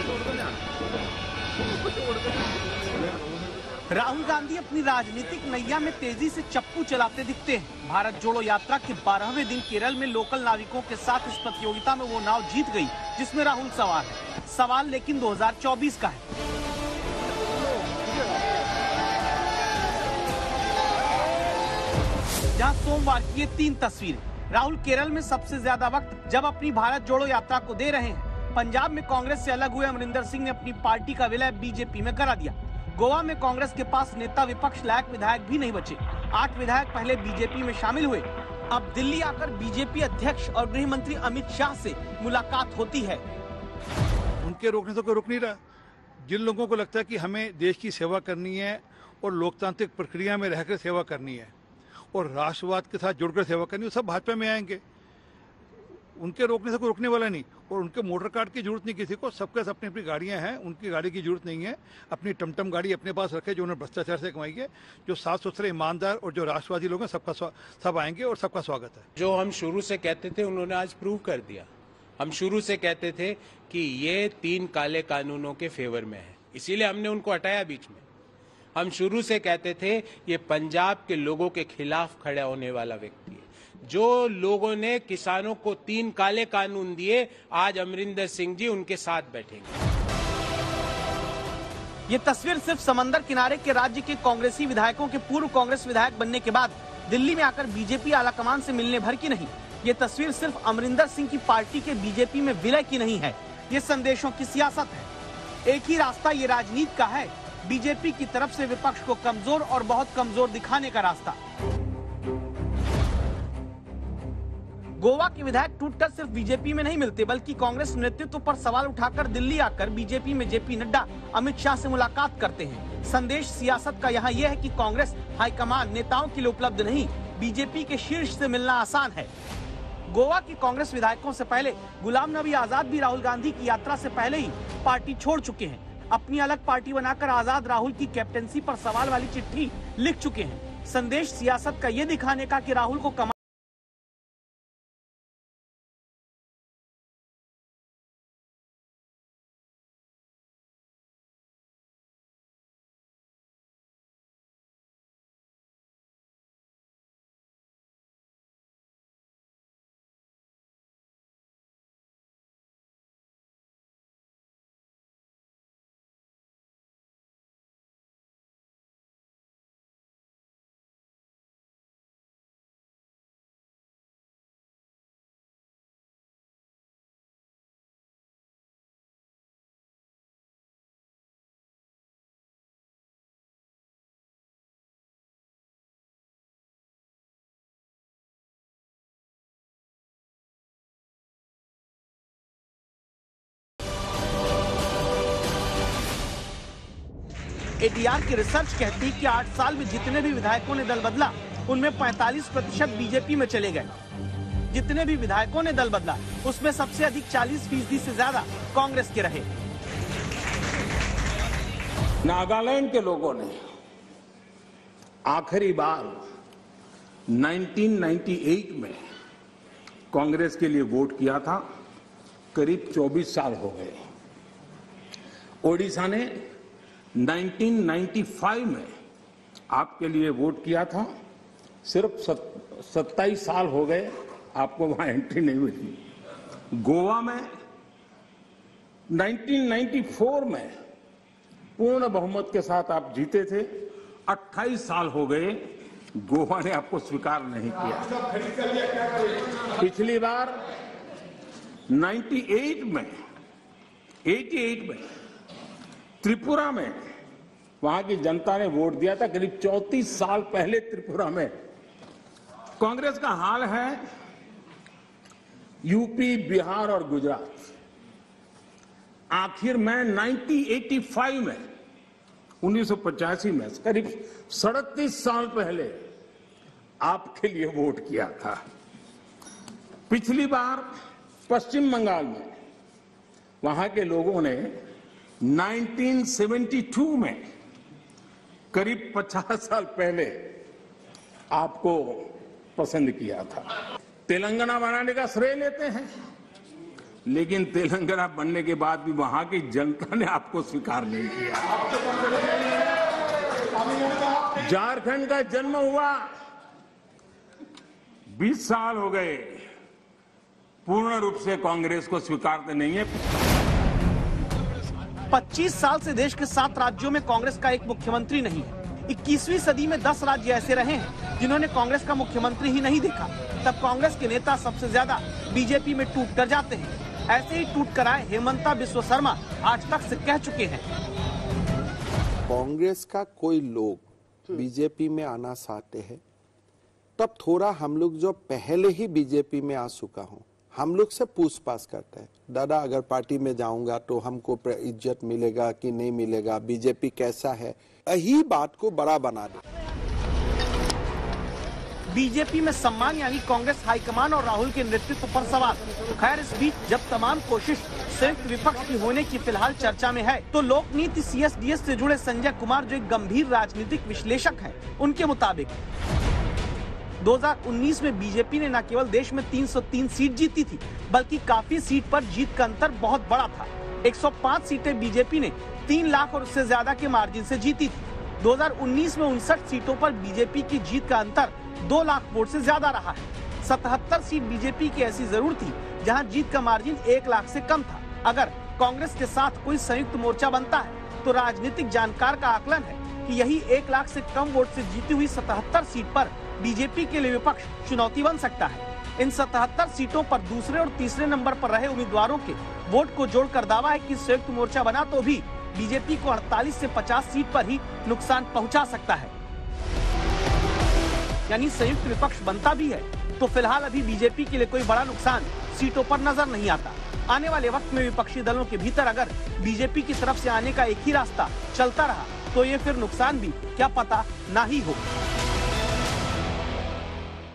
राहुल गांधी अपनी राजनीतिक नैया में तेजी से चप्पू चलाते दिखते हैं। भारत जोड़ो यात्रा के 12वें दिन केरल में लोकल नाविकों के साथ इस प्रतियोगिता में वो नाव जीत गई जिसमें राहुल सवार है। सवाल लेकिन 2024 का है। जहां सोमवार की ये 3 तस्वीरें। राहुल केरल में सबसे ज्यादा वक्त जब अपनी भारत जोड़ो यात्रा को दे रहे हैं। पंजाब में कांग्रेस से अलग हुए अमरिंदर सिंह ने अपनी पार्टी का विलय बीजेपी में करा दिया। गोवा में कांग्रेस के पास नेता विपक्ष लायक विधायक भी नहीं बचे। 8 विधायक पहले बीजेपी में शामिल हुए। अब दिल्ली आकर बीजेपी अध्यक्ष और गृह मंत्री अमित शाह से मुलाकात होती है। उनके रोकने से कोई रुक नहीं रहा। जिन लोगों को लगता है कि हमें देश की सेवा करनी है और लोकतांत्रिक प्रक्रिया में रहकर सेवा करनी है और राष्ट्रवाद के साथ जुड़कर सेवा करनी है, सब भाजपा में आएंगे। उनके रोकने से कोई रुकने वाला नहीं। और उनके मोटर कार्ड की जरूरत नहीं किसी को। सबके अपनी अपनी गाड़ियां हैं, उनकी गाड़ी की जरूरत नहीं है। अपनी टमटम गाड़ी अपने पास रखे जो उन्होंने भ्रष्टाचार से कमाई है। जो साफ सुथरे ईमानदार और जो राष्ट्रवादी लोग हैं सब आएंगे और सबका स्वागत है। जो हम शुरू से कहते थे उन्होंने आज प्रूव कर दिया। हम शुरू से कहते थे कि ये 3 काले कानूनों के फेवर में है, इसीलिए हमने उनको हटाया बीच में। हम शुरू से कहते थे ये पंजाब के लोगों के खिलाफ खड़ा होने वाला व्यक्ति है। जो लोगों ने किसानों को 3 काले कानून दिए, आज अमरिंदर सिंह जी उनके साथ बैठेंगे। ये तस्वीर सिर्फ समंदर किनारे के राज्य के कांग्रेसी विधायकों के पूर्व कांग्रेस विधायक बनने के बाद दिल्ली में आकर बीजेपी आलाकमान से मिलने भर की नहीं। ये तस्वीर सिर्फ अमरिंदर सिंह की पार्टी के बीजेपी में विलय की नहीं है। ये संदेशों की सियासत है। एक ही रास्ता ये राजनीति का है, बीजेपी की तरफ से विपक्ष को कमजोर और बहुत कमजोर दिखाने का रास्ता। गोवा के विधायक टूटकर सिर्फ बीजेपी में नहीं मिलते, बल्कि कांग्रेस नेतृत्व पर सवाल उठाकर दिल्ली आकर बीजेपी में जेपी नड्डा अमित शाह से मुलाकात करते हैं। संदेश सियासत का यहाँ यह है कि कांग्रेस हाईकमान नेताओं के लिए उपलब्ध नहीं, बीजेपी के शीर्ष से मिलना आसान है। गोवा की कांग्रेस विधायकों से पहले गुलाम नबी आजाद भी राहुल गांधी की यात्रा से पहले ही पार्टी छोड़ चुके हैं। अपनी अलग पार्टी बनाकर आजाद राहुल की कैप्टेंसी पर सवाल वाली चिट्ठी लिख चुके हैं। संदेश सियासत का ये दिखाने का कि राहुल को एडीआर की रिसर्च कहती है कि 8 साल में जितने भी विधायकों ने दल बदला उनमें 45% बीजेपी में चले गए। जितने भी विधायकों ने दल बदला उसमें सबसे अधिक 40% से ज्यादा कांग्रेस के रहे। नागालैंड के लोगों ने आखिरी बार 1998 में कांग्रेस के लिए वोट किया था। करीब 24 साल हो गए। ओडिशा ने 1995 में आपके लिए वोट किया था। सिर्फ 27 साल हो गए, आपको वहां एंट्री नहीं मिली। गोवा में 1994 में पूर्ण बहुमत के साथ आप जीते थे। 28 साल हो गए, गोवा ने आपको स्वीकार नहीं किया। पिछली बार 88 में त्रिपुरा में वहां की जनता ने वोट दिया था। करीब 34 साल पहले त्रिपुरा में। कांग्रेस का हाल है यूपी, बिहार और गुजरात। आखिर में 1985 में 1985 में करीब 37 साल पहले आपके लिए वोट किया था। पिछली बार पश्चिम बंगाल में वहां के लोगों ने 1972 में करीब 50 साल पहले आपको पसंद किया था। तेलंगाना बनाने का श्रेय लेते हैं। लेकिन तेलंगाना बनने के बाद भी वहां की जनता ने आपको स्वीकार नहीं किया। झारखंड का जन्म हुआ 20 साल हो गए, पूर्ण रूप से कांग्रेस को स्वीकारते नहीं है। 25 साल से देश के 7 राज्यों में कांग्रेस का एक मुख्यमंत्री नहीं है। 21वीं सदी में 10 राज्य ऐसे रहे हैं जिन्होंने कांग्रेस का मुख्यमंत्री ही नहीं देखा। तब कांग्रेस के नेता सबसे ज्यादा बीजेपी में टूट कर जाते हैं। ऐसे ही टूट कर आए हेमंता बिस्वा शर्मा आज तक से कह चुके हैं, कांग्रेस का कोई लोग बीजेपी में आना चाहते हैं तब थोड़ा हम लोग जो पहले ही बीजेपी में आ चुका हूँ, हम लोग से पूछताछ करते हैं, दादा अगर पार्टी में जाऊंगा तो हमको इज्जत मिलेगा कि नहीं मिलेगा, बीजेपी कैसा है, यही बात को बड़ा बना दे। बीजेपी में सम्मान यानी कांग्रेस हाईकमान और राहुल के नेतृत्व पर सवाल। खैर इस बीच जब तमाम कोशिश संयुक्त विपक्ष की होने की फिलहाल चर्चा में है, तो लोक नीति CSDS से जुड़े संजय कुमार जो एक गंभीर राजनीतिक विश्लेषक हैं, उनके मुताबिक 2019 में बीजेपी ने न केवल देश में 303 सीट जीती थी, बल्कि काफी सीट पर जीत का अंतर बहुत बड़ा था। 105 सीटें बीजेपी ने 3 लाख और उससे ज्यादा के मार्जिन से जीती थी। 2019 में 59 सीटों पर बीजेपी की जीत का अंतर 2 लाख वोट से ज्यादा रहा है। 77 सीट बीजेपी की ऐसी जरूर थी जहां जीत का मार्जिन 1 लाख से कम था। अगर कांग्रेस के साथ कोई संयुक्त मोर्चा बनता है तो राजनीतिक जानकार का आकलन है कि यही 1 लाख से कम वोट से जीती हुई 77 सीट पर बीजेपी के लिए विपक्ष चुनौती बन सकता है। इन 77 सीटों पर दूसरे और तीसरे नंबर पर रहे उम्मीदवारों के वोट को जोड़कर दावा है कि संयुक्त मोर्चा बना तो भी बीजेपी को 48 से 50 सीट पर ही नुकसान पहुंचा सकता है। यानी संयुक्त विपक्ष बनता भी है तो फिलहाल अभी बीजेपी के लिए कोई बड़ा नुकसान सीटों पर नजर नहीं आता। आने वाले वक्त में विपक्षी दलों के भीतर अगर बीजेपी की तरफ से आने का एक ही रास्ता चलता रहा तो ये फिर नुकसान भी क्या पता ना ही हो।